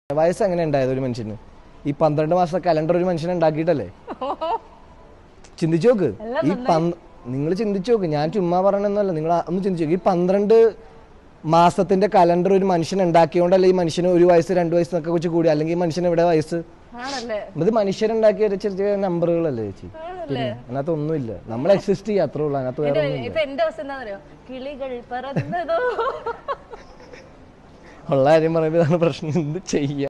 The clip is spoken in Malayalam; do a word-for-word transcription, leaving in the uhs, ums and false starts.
വയസ്സ് എങ്ങനെ ഉണ്ടായത് ഒരു മനുഷ്യന്? ഈ പന്ത്രണ്ട് മാസത്തെ കലണ്ടർ ഒരു മനുഷ്യനെ ഉണ്ടാക്കിയിട്ടല്ലേ? ചിന്തിച്ചു നോക്ക്. ഈ നിങ്ങൾ ചിന്തിച്ചു നോക്ക്, ഞാൻ ചുമ്മാ പറയണമെന്നല്ല, നിങ്ങൾ ഒന്ന് ചിന്തിച്ചു നോക്ക്. ഈ പന്ത്രണ്ട് മാസത്തിന്റെ കലണ്ടർ ഒരു മനുഷ്യൻ ഉണ്ടാക്കിയോണ്ടല്ലേ ഈ മനുഷ്യന് ഒരു വയസ്സ് രണ്ട് വയസ്സൊക്കെ വെച്ച് കൂടി. അല്ലെങ്കിൽ ഈ മനുഷ്യന് എവിടെ വയസ്സ്? ഇത് മനുഷ്യരുണ്ടാക്കിയ ചെറിയ ചെറിയ നമ്പറുകളല്ലേ ചേച്ചി? പിന്നെ അതിനകത്ത് ഒന്നുമില്ല. നമ്മൾ എക്സിസ്റ്റ് ചെയ്യുക, അത്രേ ഉള്ളൂ. അതിനകത്ത് വേറെ ഉള്ള കാര്യം പറയുമ്പോൾ ഇതാണ് പ്രശ്നം. എന്ത് ചെയ്യാം?